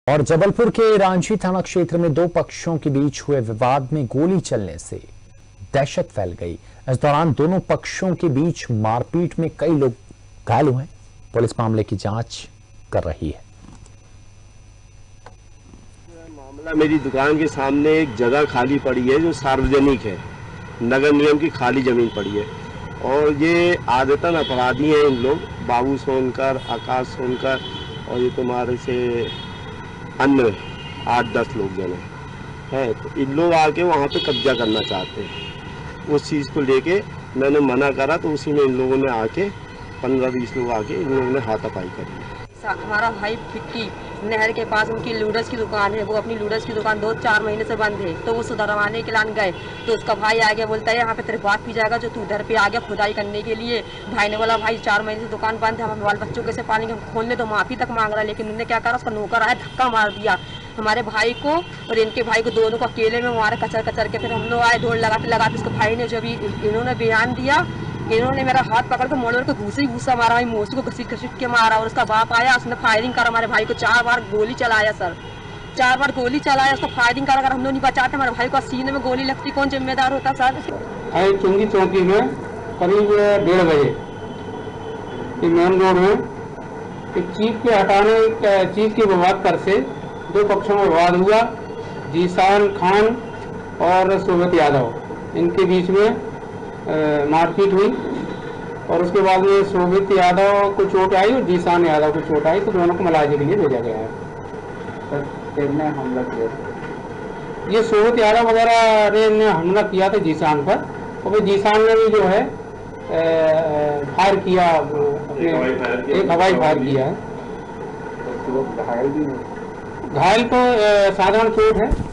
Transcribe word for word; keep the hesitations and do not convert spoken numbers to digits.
और जबलपुर के रांची थाना क्षेत्र में दो पक्षों के बीच हुए विवाद में गोली चलने से दहशत फैल गई। इस दौरान दोनों पक्षों के बीच मारपीट में कई लोग घायल हुए। पुलिस मामले की जांच कर रही है। मामला मेरी दुकान के सामने एक जगह खाली पड़ी है जो सार्वजनिक है, नगर निगम की खाली जमीन पड़ी है और ये आदतन अपराधी हैं इन लोग, बाबू सोनकर, आकाश सोनकर और ये तुम्हारे से अन्य आठ दस लोग जने हैं। तो इन लोग आके वहाँ पे कब्जा करना चाहते हैं। उस चीज़ को लेके मैंने मना करा तो उसी में इन लोगों ने आके पंद्रह बीस लोग आके इन लोगों ने हाथापाई करी। हमारा भाई फिक्की नहर के पास उनकी लूडर्स की दुकान है, वो अपनी लूडर्स की दुकान दो चार महीने से बंद है, तो वो सुधरवाने के लिए गए तो उसका भाई आ गया, बोलता है यहाँ पे तेरे बात की जाएगा जो तू इधर पे आ गया खुदाई करने के लिए। भाई ने बोला भाई चार महीने से दुकान बंद है, हम बाल बच्चों कैसे पालेंगे, हम खोलने तो माफ़ी तक मांग रहा है। लेकिन उन्होंने क्या करा, उसका नौकर आया धक्का मार दिया हमारे भाई को और इनके भाई को, दोनों को अकेले में मारा कचर कचर के। फिर हम लोग आए ढोल लगाते लगाते, उसके भाई ने जो भी इन्होंने बयान दिया, इन्होंने मेरा हाथ पकड़ के मोड़ के घूसे ही घूसा मारा, भाई मोसी को घसीट घसीट के मारा और उसका बाप आया, उसने फायरिंग करा हमारे भाई को, चार बार गोली चलाया सर, चार बार गोली चलाया, उसको फायरिंग करा। अगर हम लोग नहीं बचाते हमारे भाई को सीने में गोली लगती, कौन जिम्मेदार होता सर? आई चुंगी चौकी में करीब डेढ़ बजे मेन रोड में एक चीफ के हटाने चीफ के विवाद पर से दो पक्षों में विवाद हुआ। जीशान खान और सोबत यादव, इनके बीच में मारपीट हुई और उसके बाद में सोबित यादव को चोट आई और जीशान यादव को चोट आई, तो दोनों को मुआवजे के लिए भेजा गया है। किसने हमला किया? ये सोबित यादव वगैरह ने हमला किया था जीशान पर, और फिर जीशान ने भी जो है फायर किया, अपने एक हवाई फायर किया है। घायल भी घायल को साधारण चोट है।